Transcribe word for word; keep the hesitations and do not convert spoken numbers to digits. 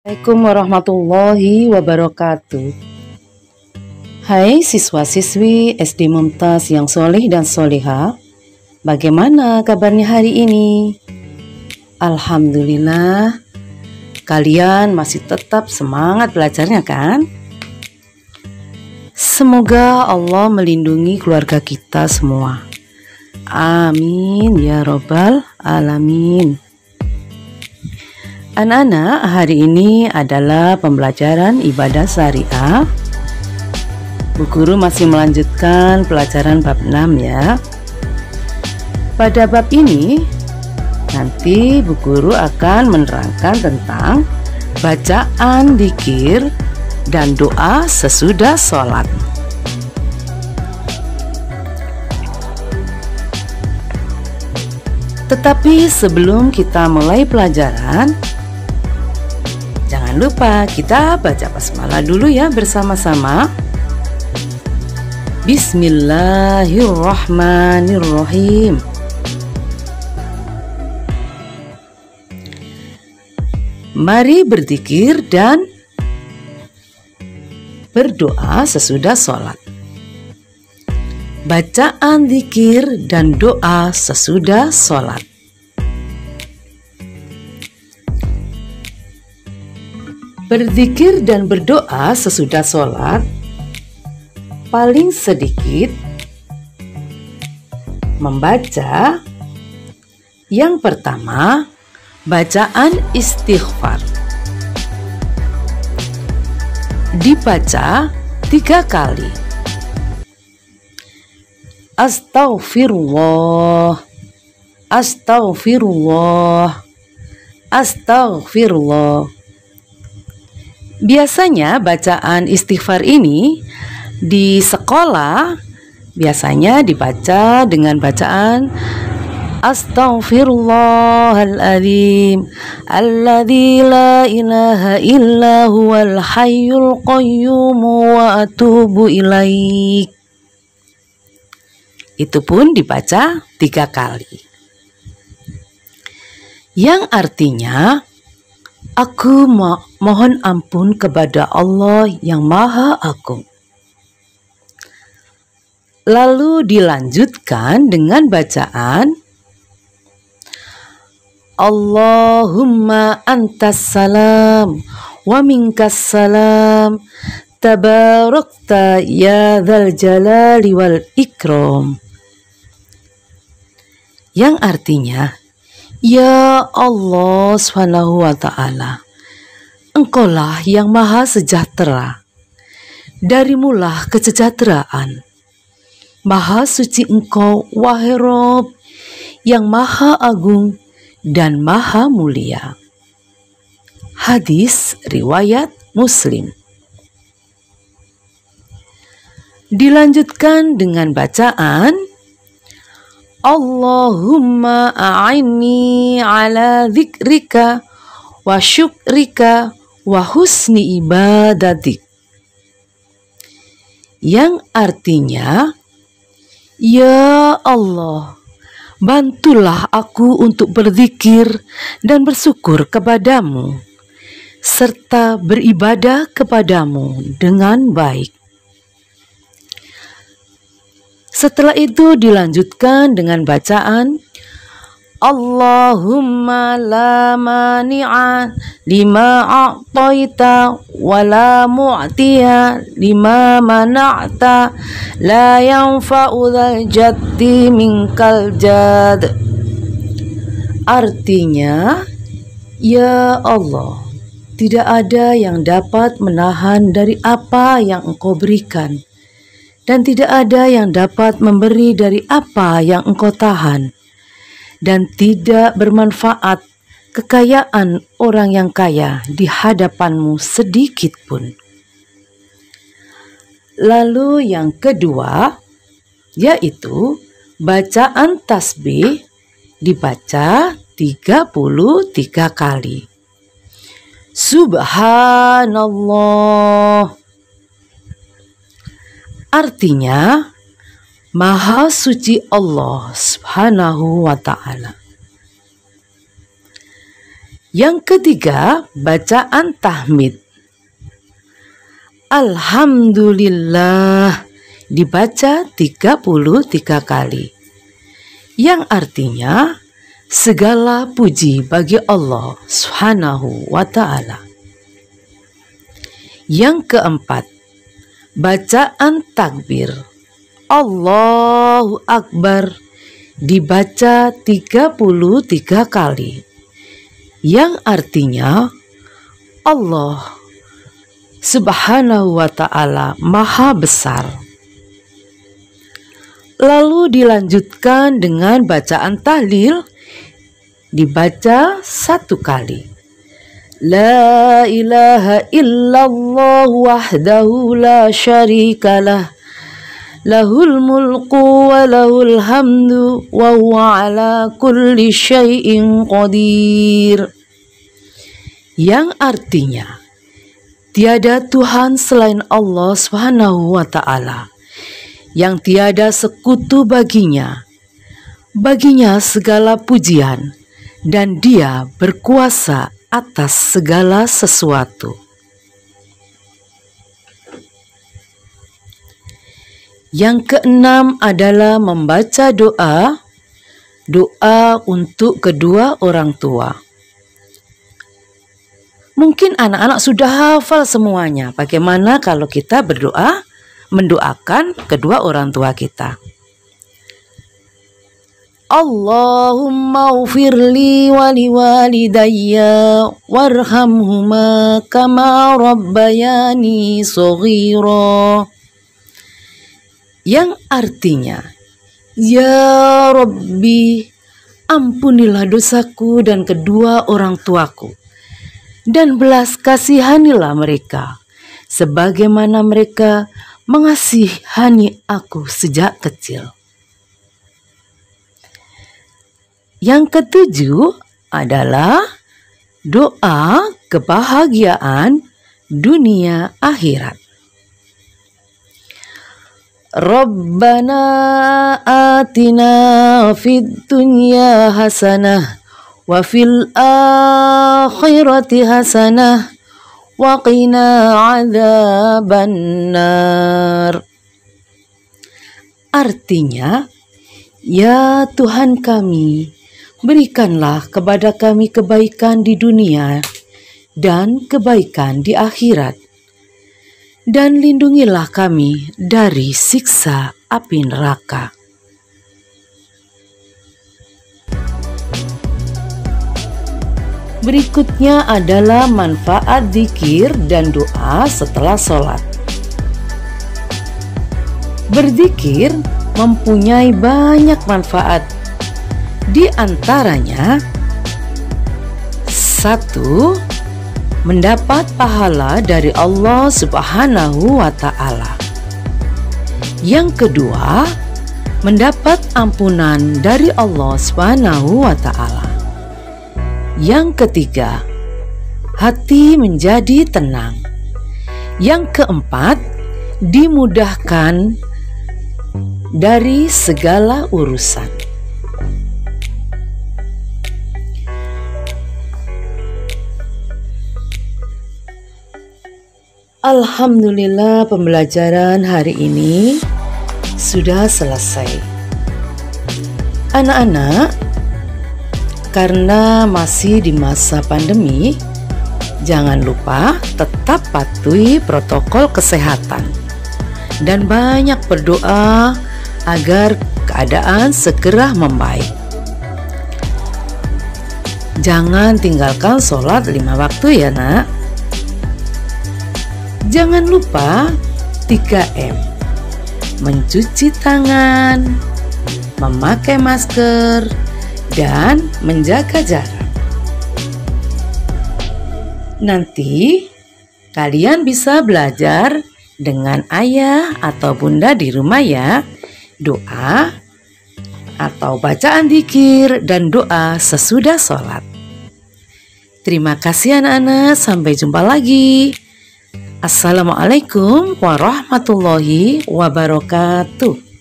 Assalamualaikum warahmatullahi wabarakatuh. Hai siswa-siswi S D Mumtaz yang soleh dan soleha, bagaimana kabarnya hari ini? Alhamdulillah, kalian masih tetap semangat belajarnya kan? Semoga Allah melindungi keluarga kita semua. Amin ya robbal alamin. Anak-anak, hari ini adalah pembelajaran ibadah syariah. Bu Guru masih melanjutkan pelajaran bab enam ya. Pada bab ini, nanti Bu Guru akan menerangkan tentang bacaan dzikir dan doa sesudah sholat. Tetapi sebelum kita mulai pelajaran, jangan lupa kita baca basmalah dulu ya bersama-sama. Bismillahirrahmanirrahim. Mari berzikir dan berdoa sesudah sholat. Bacaan zikir dan doa sesudah sholat. Berzikir dan berdoa sesudah sholat paling sedikit membaca yang pertama, bacaan istighfar. Dibaca tiga kali. Astaghfirullah, astaghfirullah, astaghfirullah. Biasanya bacaan istighfar ini di sekolah biasanya dibaca dengan bacaan Astaghfirullahaladzim alladzi la ilaha illa huwal hayyul qayyum wa atubu ilaik. Itu pun dibaca tiga kali. Yang artinya, aku mo- mohon ampun kepada Allah yang Maha Agung. Lalu dilanjutkan dengan bacaan Allahumma antas salam wa minkas salam tabarakta ya dzal jalali wal ikram. Yang artinya, ya Allah subhanahu wa ta'ala, Engkaulah yang maha sejahtera, darimulah kesejahteraan. Maha suci Engkau, wahai Rob, yang maha agung dan maha mulia. Hadis riwayat Muslim. Dilanjutkan dengan bacaan Allahumma a'inni ala dzikrika wa syukrika wa husni ibadatik. Yang artinya, ya Allah, bantulah aku untuk berzikir dan bersyukur kepadamu, serta beribadah kepadamu dengan baik. Setelah itu dilanjutkan dengan bacaan Allahumma la mani'a lima a'taita wa la mu'tiya lima mana'ta la yanfa'u dzal jaddi minkal jad. Artinya, ya Allah, tidak ada yang dapat menahan dari apa yang Engkau berikan, dan tidak ada yang dapat memberi dari apa yang Engkau tahan, dan tidak bermanfaat kekayaan orang yang kaya di hadapanmu sedikit pun. Lalu yang kedua, yaitu bacaan tasbih dibaca tiga puluh tiga kali. Subhanallah. Artinya, Maha suci Allah subhanahu wa ta'ala. Yang ketiga, bacaan tahmid. Alhamdulillah dibaca tiga puluh tiga kali, yang artinya segala puji bagi Allah Subhanahu wa ta'ala. Yang keempat, bacaan takbir. Allahu Akbar dibaca tiga puluh tiga kali, yang artinya Allah Subhanahu wa ta'ala maha besar. Lalu dilanjutkan dengan bacaan tahlil, dibaca satu kali. La ilaha illallah wahdahu la syarikalah, lahul mulku wa lahul hamdu wa huwa ala kulli syai'in qadir. Yang artinya, tiada Tuhan selain Allah Subhanahu wa ta'ala, yang tiada sekutu baginya. Baginya segala pujian, dan Dia berkuasa atas segala sesuatu. Yang keenam adalah membaca doa, doa untuk kedua orang tua. Mungkin anak-anak sudah hafal semuanya. Bagaimana kalau kita berdoa mendoakan kedua orang tua kita? Allahumma ufirli wali walidayya warhamhuma kama rabbayani shaghira. Yang artinya, ya Rabbi, ampunilah dosaku dan kedua orang tuaku, dan belas kasihanilah mereka sebagaimana mereka mengasihani aku sejak kecil. Yang ketujuh adalah doa kebahagiaan dunia akhirat. Rabbana atina fid dunya hasanah wa fil akhirati hasanah wa qina adzabannar. Artinya, ya Tuhan kami, berikanlah kepada kami kebaikan di dunia dan kebaikan di akhirat, dan lindungilah kami dari siksa api neraka. Berikutnya adalah manfaat zikir dan doa setelah sholat. Berzikir mempunyai banyak manfaat. Di antaranya, satu, mendapat pahala dari Allah Subhanahu wa ta'ala. Yang kedua, mendapat ampunan dari Allah Subhanahu wa ta'ala. Yang ketiga, hati menjadi tenang. Yang keempat, dimudahkan dari segala urusan. Alhamdulillah, pembelajaran hari ini sudah selesai. Anak-anak, karena masih di masa pandemi, jangan lupa tetap patuhi protokol kesehatan dan banyak berdoa agar keadaan segera membaik. Jangan tinggalkan sholat lima waktu ya nak. Jangan lupa tiga M, mencuci tangan, memakai masker, dan menjaga jarak. Nanti kalian bisa belajar dengan ayah atau bunda di rumah ya, doa atau bacaan dzikir dan doa sesudah sholat. Terima kasih anak-anak, sampai jumpa lagi. Assalamualaikum warahmatullahi wabarakatuh.